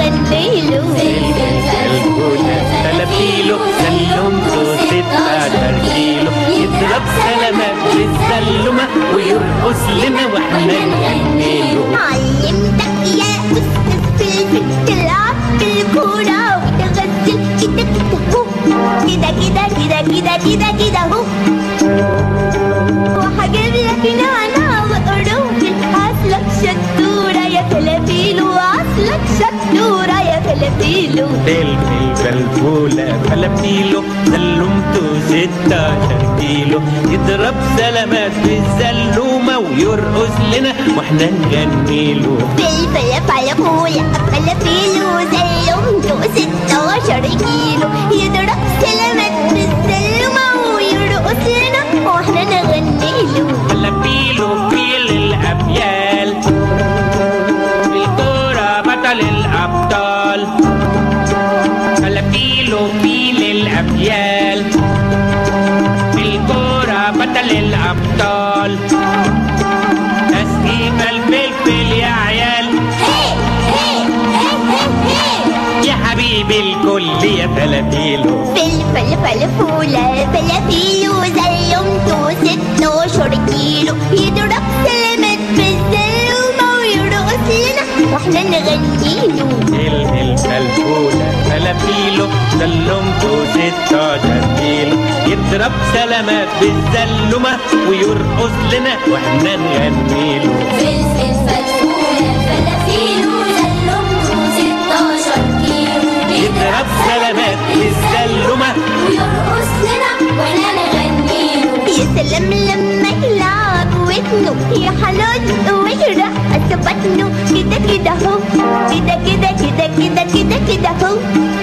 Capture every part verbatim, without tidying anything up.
نغنيله. فلفل فلفولة تلاتيله سلمته ستاشر كيلو، يضرب سلامات بالسلمة ويرقص لنا واحنا نغنيله. علمتك يا أستاذ فلفل تلعب بالكورة وتغسل كده كده كده كده كده كده كده هو، وهجيب لك نعناع وقرنفل، أصلك شطورة يا فلافيلو، أصلك شطورة يا فلافيلو. فلفل فلفولة فلافيلو سلمته ستاشر كيلو، يضرب سلامات بالزلومة ويرقص لنا واحنا نغنيله. فلفل فلفولة فلافيلو سلمته ستاشر كيلو، يضرب سلامات بالزلومة ويرقص لنا واحنا نغنيله. فلافيلو فيل الأبيال، بالكورة بطل الأبطال. فلافيلو فيل الأبيال، بالكورة بطل الأبطال. تسقيف الفلفل يا عيال، يا حبيبي الكل يا فلافيلو. فلفل فلفولة فلافيلو سلمته ستاشر كيلو، يضرب سلامات بالزلومة ويرقص لنا واحنا نغنيله. فلفل فلفولة فلافيلو سلمته ستاشر كيلو، يضرب سلامات بالزلومة ويرقص لنا واحنا نغنيله. فلفل فلفولة فلافيلو سلمته ستاشر كيلو، يضرب سلامات بالزلومة ويرقص لنا واحنا نغنيله. يا سلام لما يلعب ودنه يا حلال ويرقص بطنه كده كده هو، كده كده كده كده كده كده هو،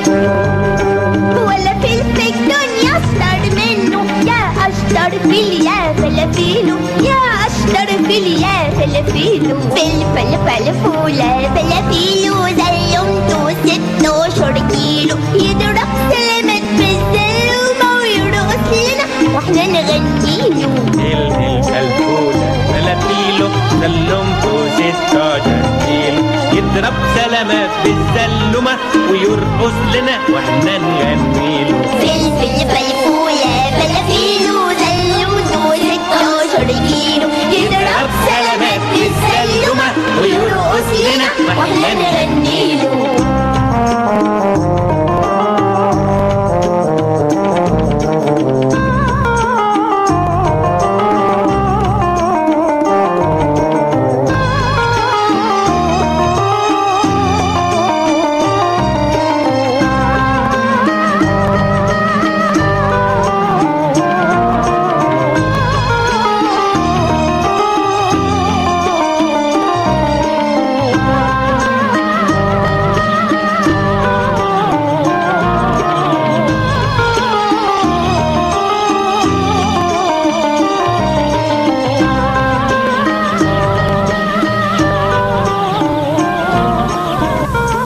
ولا فلفل دنيا اشطر منه، يا اشطر فيل يا فلافيلو، يا اشطر فيل يا فلافيلو. فلفل فلفولة فلافيلو سلمته ستاشر كيلو، يضرب سلامات بالزلومة ويرقص لنا واحنا نغنيله. فلفل فلفولة فلافيلو سلمته ستاشر كيلو، يضرب سلامات بالزلومة ويرقص لنا واحنا نغنيله. فلفل فلفولة فلافيلو سلمته ستاشر كيلو، يضرب سلامات بالزلومة ويرقص لنا واحنا نغنيله.